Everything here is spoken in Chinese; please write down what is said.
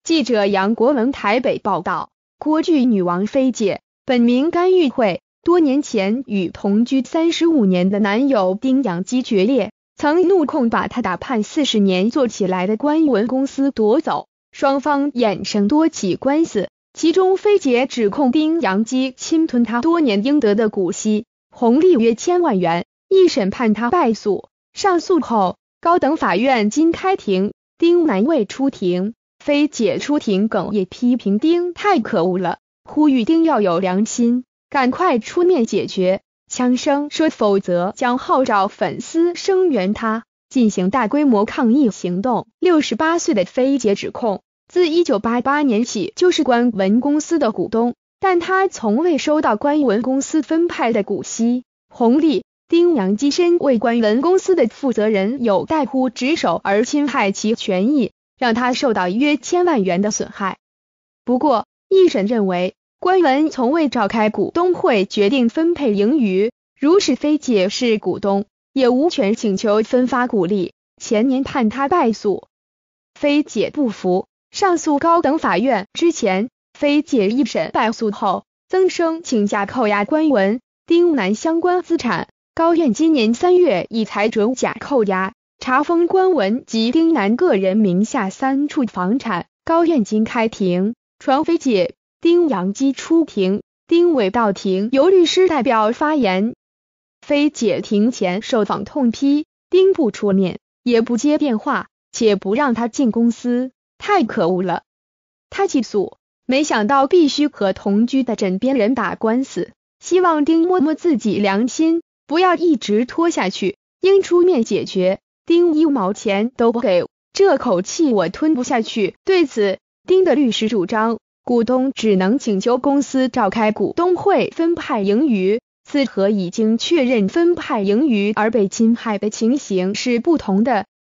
记者杨国文台北报道，郭剧女王菲姐，本名甘玉慧，多年前与同居35年的男友丁洋基决裂，曾怒控把她打判40年做起来的关文公司夺走，双方衍生多起官司，其中菲姐指控丁洋基侵吞她多年应得的股息，红利约1000万元，一审判她败诉，上诉后，高等法院今开庭，丁男未出庭。菲姐出庭哽咽批评丁太可恶了，呼吁丁要有良心，赶快出面解决，强生说否则将号召粉丝声援他，进行大规模抗议行动。68岁的菲姐指控，自1988年起就是关文公司的股东，但她从未收到关文公司分派的股息红利。丁洋基身为关文公司的负责人有怠忽职守而侵害其权益，让他受到约1000万元的损害。不过，一审认为，关文从未召开股东会决定分配盈余，如是菲姐是股东，也无权请求分发股利，前年判他败诉。菲姐不服，上诉高等法院之前，菲姐一审败诉后，增声请假扣押关文、丁男相关资产。高院今年3月已裁准假扣押，查封关文及丁男个人名下3处房产。高院今开庭，传菲姐、丁洋基出庭，丁未到庭，由律师代表发言。菲姐庭前受访痛批，丁不出面，也不接电话，且不让他进公司，太可恶了。他起诉，没想到必须和同居的枕边人打官司，希望丁摸摸自己良心，不要一直拖下去，应出面解决。丁1毛钱都不给，这口气我吞不下去。对此，丁的律师主张，股东只能请求公司召开股东会分派盈余，此和已经确认分派盈余而被侵害的情形是不同的。